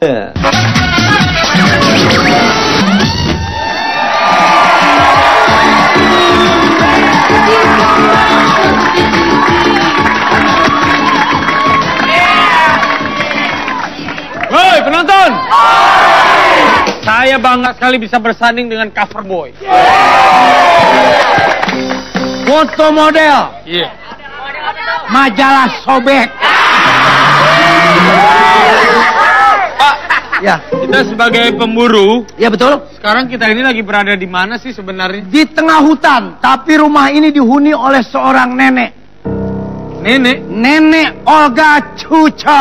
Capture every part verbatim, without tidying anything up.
Woi penonton, saya bangga sekali bisa bersanding dengan cover boy. Foto model. Iya. Majalah sobek. Pak, Ya, kita sebagai pemburu, ya betul. sekarang kita ini lagi berada di mana sih sebenarnya? Di tengah hutan, tapi rumah ini dihuni oleh seorang nenek. Nenek? Nenek Olga Cuca.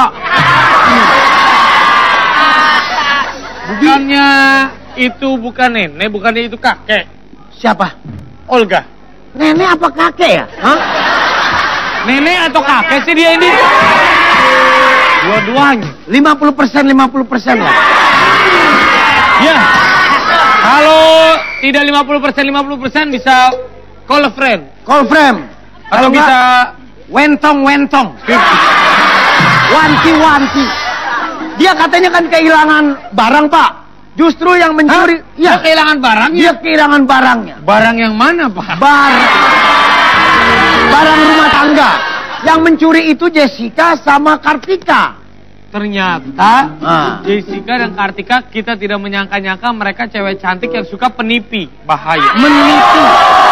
Bukannya itu bukan nenek, bukannya itu kakek. Siapa? Olga. Nenek apa kakek ya? Hah? Nenek atau kakek sih dia ini? Dua-duanya. lima puluh persen, lima puluh persen lah. Ya. Kalau tidak lima puluh persen, lima puluh persen bisa call a friend. Call frame. Atau Kalau bisa nggak, wentong, wentong. Wanti, wanti. Dia katanya kan kehilangan barang, Pak. Justru yang mencuri, Hah? ya, Dia kehilangan barangnya? dia kehilangan barangnya. Barang yang mana, Pak? Bar, barang rumah tangga. Yang mencuri itu Jessica sama Kartika. Ternyata Ah. Jessica dan Kartika, kita tidak menyangka-nyangka mereka cewek cantik yang suka penipi. Bahaya. Menipu.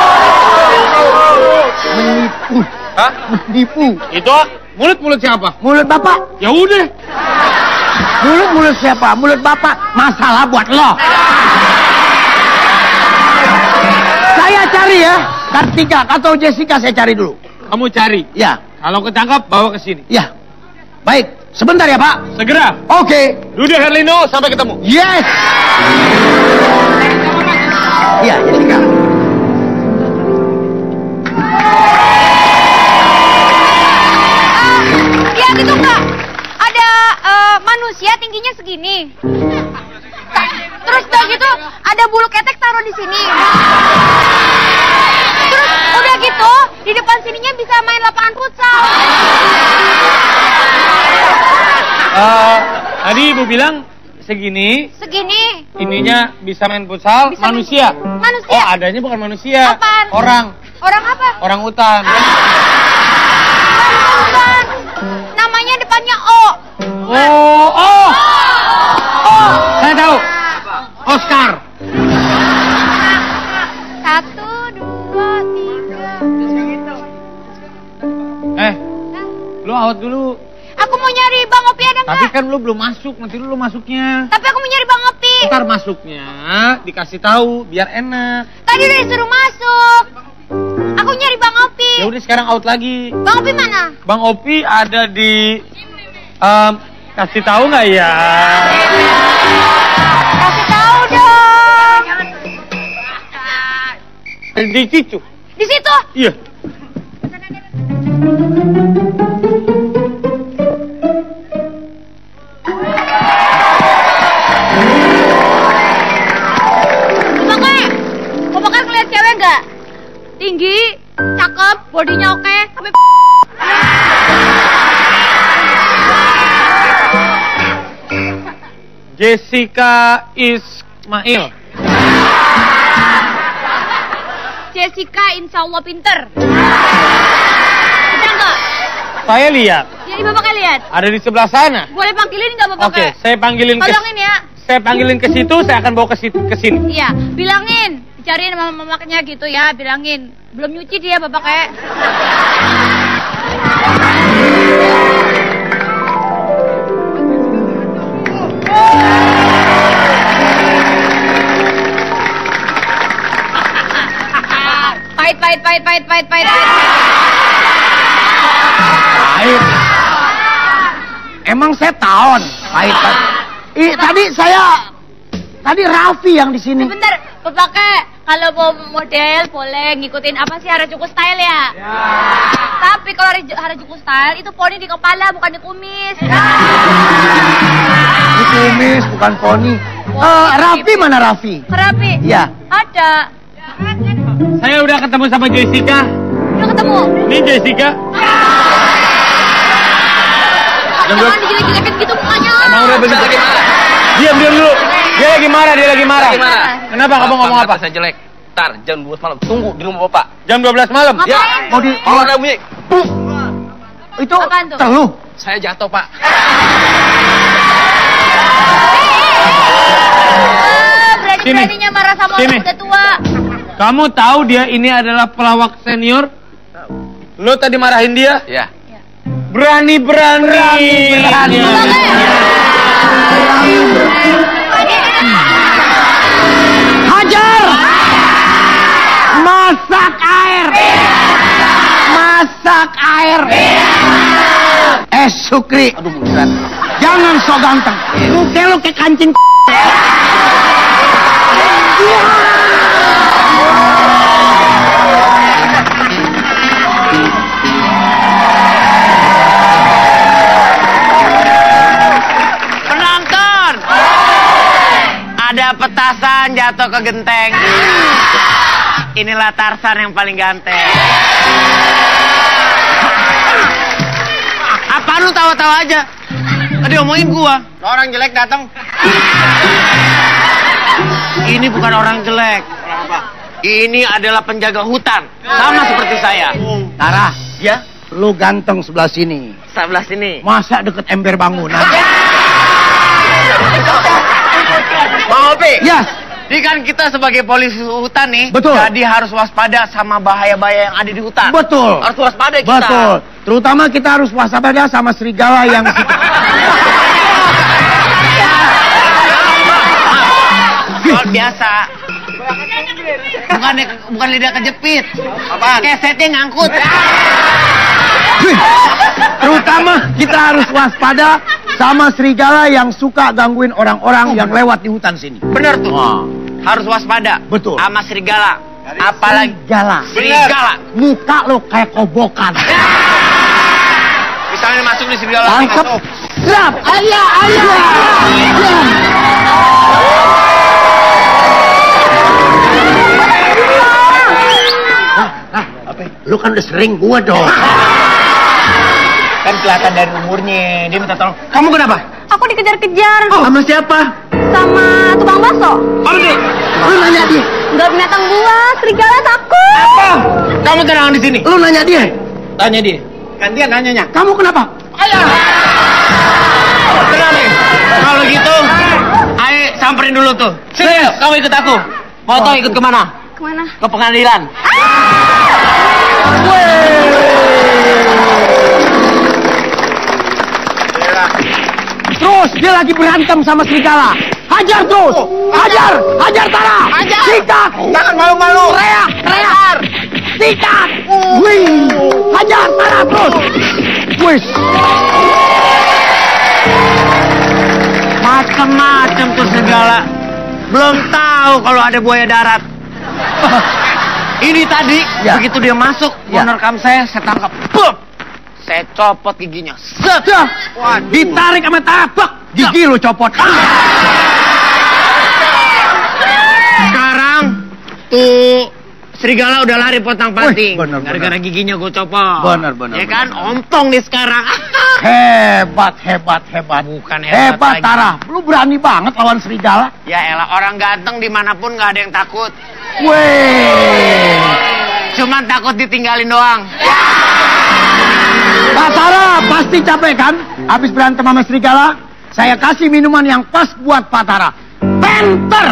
Menipu. Hah? Menipu. Itu mulut-mulut siapa? Mulut Bapak. Ya udah. Mulut-mulut siapa? Mulut Bapak. Masalah buat lo. Saya cari ya. Kartika atau Jessica saya cari dulu. Kamu cari. Ya. Kalau ketangkap, bawa ke sini. Ya. Baik. Sebentar ya, Pak. Segera. Oke. Dude Herlino, sampai ketemu. Yes. Iya, Jessica. Lihat itu enggak? Ada eh, manusia tingginya segini. Terus udah gitu ada bulu ketek taruh di sini. Terus udah gitu di depan sininya bisa main lapangan futsal. Eh, tadi ibu bilang segini, Segini. ininya bisa main futsal. Bisa main- Manusia. Manusia. Oh, adanya bukan manusia. Apaan? Orang. Orang apa? Orang hutan. Bukan. Namanya depannya O. Oh, oh. Oh, saya tahu. Oscar. Satu, dua, tiga. Eh, lu out dulu. Aku mau nyari Bang Opi ada Tapi nggak? kan lu belum masuk, nanti lu masuknya. Tapi aku mau nyari Bang Opi. Ntar masuknya dikasih tahu biar enak. Tadi udah disuruh masuk. Aku nyari Bang Opi. Ya udah sekarang out lagi. Bang Opi mana? Bang Opi ada di em, kasih tahu nggak ya? Kasih tahu dong. Di situ. Di situ. Iya. Pokoknya, kau bakal ngeliat cewek nggak? Tinggi, cakep, bodinya oke, tapi Jessica Ismail. Jessica insya Allah pinter. Bisa nggak? Saya lihat Jadi bapak lihat. ada di sebelah sana. Boleh panggilin nggak bapak? Oke, saya panggilin ke Tolongin ya. saya panggilin ke situ, saya akan bawa ke situ ke sini. Iya, bilangin. Dicariin sama mamaknya gitu ya, bilangin. Belum nyuci dia bapak kayak. Pahit, pahit, pahit, pahit, pahit, pahit. Pahit. Emang saya tahun. Pahit, pahit. Ih, tadi saya, tadi Raffi yang di sini. Sebentar, bapak kayak. Kalau mau model boleh ngikutin apa sih Harajuku style ya? Ya. Tapi kalau Harajuku style itu poni di kepala bukan di kumis. Di kumis, bukan poni. Eh, Raffi mana Raffi? Kerapi? Iya. Ada. Saya udah ketemu sama Jessica. Udah ketemu? Ini Jessica. Jangan dijelek-jelekin gitu mukanya. Emang udah begitu gimana? Diam, diam dulu. Dia lagi marah, dia lagi marah. Lagi marah. Kenapa kamu ngomong apa? Saya jelek. Ntar jam dua belas malam. Tunggu di rumah Bapak. Jam dua belas malam? Ngapain? Ya. Mau di... Kalau ada bunyi. Puh. Itu Apaan tuh? teluh. Saya jatuh, Pak. Ah, berani-beraninya marah sama Sini. orang udah tua. Kamu tahu dia ini adalah pelawak senior? Lo tadi marahin dia? Ya. Berani-berani. Berani-berani. Hajar! Masak air! Masak air! Eh, Sukri. Aduh, beneran. Jangan so ganteng. Muka lu kayak kancing. Penonton, ada petasan jatuh ke genteng. Inilah Tarsan yang paling ganteng. Apaan lu tawa-tawa aja? Tadi omongin gua. Orang jelek datang. Ini bukan orang jelek. Ini adalah penjaga hutan, sama seperti saya. Tara, Ya, lu ganteng sebelah sini. sebelah sini. Masa deket ember bangunan? Bang Opi, Ya, ini kan kita sebagai polisi hutan nih, Betul. jadi harus waspada sama bahaya-bahaya yang ada di hutan. betul. Harus waspada kita. Betul. Terutama kita harus waspada sama serigala yang Luar biasa. Bukan bukan lidah kejepit. Apaan? Kesetnya ngangkut. Terutama kita harus waspada sama serigala yang suka gangguin orang-orang yang lewat di hutan sini. Bener tuh. Wah. Harus waspada. Betul. Sama serigala. Apalagi Serigala. serigala. Muka lo kayak kobokan. Misalnya masuk di serigala. Tangkap. masuk. Grab. Ayah, ayah. Nah, apa? Lu kan udah sering gua dong. Kan kelihatan dari umurnya. Dia minta tolong. Kamu kenapa? Aku dikejar-kejar Oh, sama siapa? sama tukang bakso. Apa sih? Lu nanya dia. Enggak binatang buas, serigala takut. Oh, kamu tenang di sini. Lu nanya dia. Tanya dia. Gantian nanyanya. Kamu kenapa? Tenang nih. Kalau gitu, ayo samperin dulu tuh. Sini, kamu ikut aku. Mau tau ikut kemana? Kemana? Ke pengadilan. Terus dia lagi berantem sama serigala. Hajar terus. Hajar, hajar Tara. Hajar. Sikat. Jangan malu-malu. Teriak, teriak. Sikat. Wih. Hajar Tara terus. Wih. Macem-macem tuh segala. Belum tahu kalau ada buaya darat. Ini tadi, Ya. begitu dia masuk, Ya. mau nerekam saya, saya tangkap. Bup! Saya copot giginya. Set! Dah. Ditarik sama tapak. Gigi lu copot. Sekarang, tuh serigala udah lari pontang-panting. Wih, bener, Gara-gara bener. giginya gue copot. Bener, bener, Ya kan, bener. ontong nih sekarang. Hebat, hebat, hebat. Bukan hebat Hebat lagi. Tara. Lu berani banget lawan serigala. Ya elah, orang ganteng dimanapun nggak ada yang takut. Wih. Cuman takut ditinggalin doang. Pak Tara pasti capek kan? Habis berantem sama serigala, saya kasih minuman yang pas buat Pak Tara. Penter.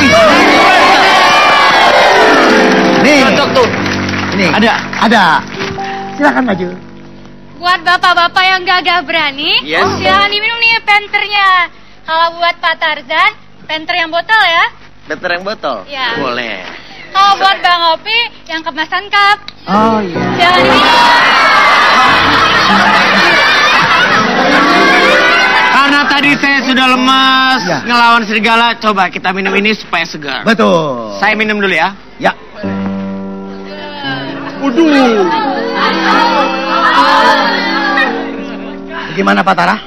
Nih, Cocok tuh. nih. Ada. Ada. Silakan maju. Buat bapak-bapak yang gagah berani, Yes. silahkan diminum nih penternya. Kalau buat Pak Tarzan, penter yang botol ya. Better yang botol? Ya. Boleh. Kalau buat Bang Opi, yang kemasan cup. Oh iya. Silahkan diminum. Karena tadi saya sudah lemas Ya. ngelawan serigala, coba kita minum ini supaya segar. Betul. Saya minum dulu ya. Ya. Gimana Pak Tara?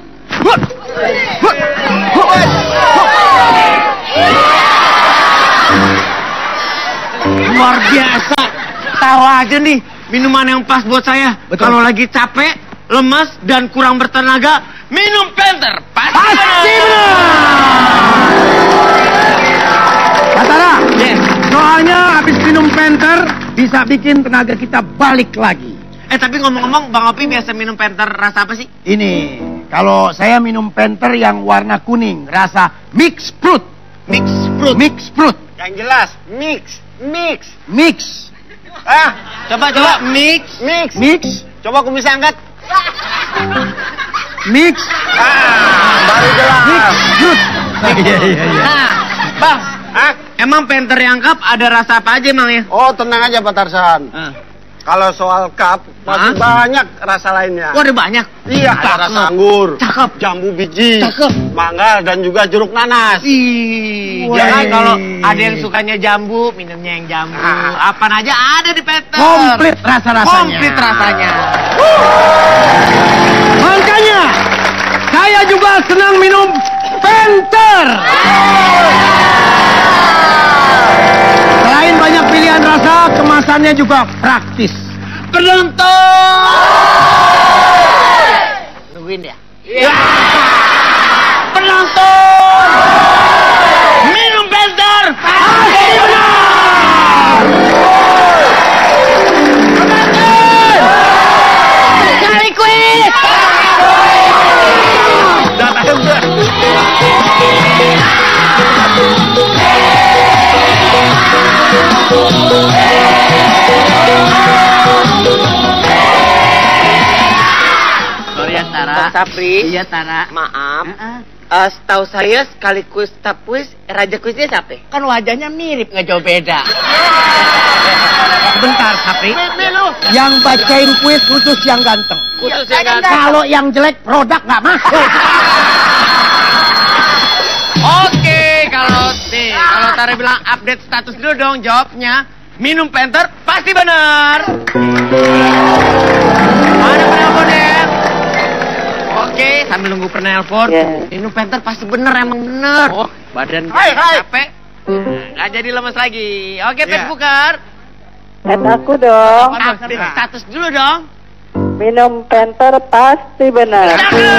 Luar biasa. Tahu aja nih, minuman yang pas buat saya. Betul. Kalau lagi capek, lemas, dan kurang bertenaga, minum Penter. Pasti Pasti benar. benar. bisa bikin tenaga kita balik lagi. Eh tapi ngomong-ngomong, Bang Opi biasa minum Penter rasa apa sih? Ini, kalau saya minum Penter yang warna kuning, rasa mix fruit. Mix fruit. Mix fruit. Yang jelas, mix, mix. Mix. Ah, Coba coba mix. mix. Mix. Coba aku bisa angkat. Mix. Ah, baru jelas. Mix fruit. Iya, iya, iya. Nah, Bang, Ah, emang Penter yang cup ada rasa apa aja emang ya? oh tenang aja Pak Tarsan. Ah. Kalau soal cup, masih Hah? banyak rasa lainnya. Wah, ada banyak. Iya, ada Cakep. rasa anggur, Cakep. jambu biji, Cakep. mangga, dan juga jeruk nanas. Ih, Wey. jangan kalau ada yang sukanya jambu, minumnya yang jambu. Ah. Apa aja ada di Penter. Komplit rasa-rasanya. Komplit rasanya. Makanya, saya juga senang minum Penter. Selain banyak pilihan rasa, kemasannya juga praktis. Penonton. Nungguin ya? Iya. Penonton. Minum Penter. Pasti benar. Penonton. Cari kuis. Sorry ya Tara. Bang Sapri. Iya Tara. Maaf. Heeh. Eh, setahu saya sekaligus tapus raja kuisnya siapa? Kan wajahnya mirip nggak jauh beda. Bentar Sapri. Yang bacain kuis khusus yang ganteng. Khusus yang ganteng. Kalau yang jelek, produk nggak masuk. Oke, kalau nih, kalau Tara bilang update status dulu dong, jawabnya minum Penter pasti benar. Mana penelponnya? Oke, sambil nunggu penelpon, Ya. minum Penter pasti benar, emang benar. Oh, badan Hai, hai. capek, nggak jadi lemes lagi. Oke, Ya. Facebooker, Dan aku dong, update status dulu dong. minum Penter pasti benar.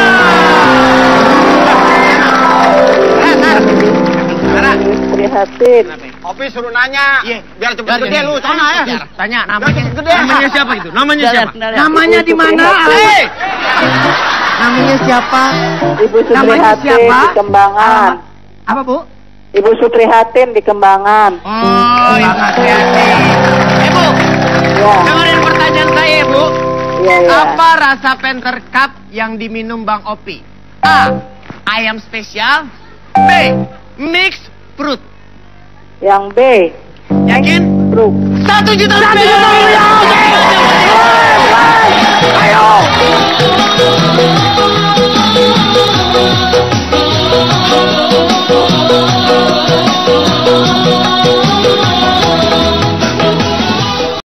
Tara, Prihatin. Opi suruh nanya. Iya. Biar cepet gede lu, sana ya. Tanya namanya, Biar cepet gede. namanya siapa gitu? Namanya siapa? Namanya di mana? Hei! Namanya siapa? Ibu Namanya Suprihatin siapa? di Kembangan. Apa, Bu? Ibu Suprihatin di Kembangan. Oh, Ibu Suprihatin. Eh, Bu, Ya, dengerin pertanyaan saya, Bu. iya, iya. Apa rasa Penter Cup yang diminum Bang Opi? A. Ayam spesial. B. Mix fruit. Yang B, Yakin? Truk. Satu juta rupiah.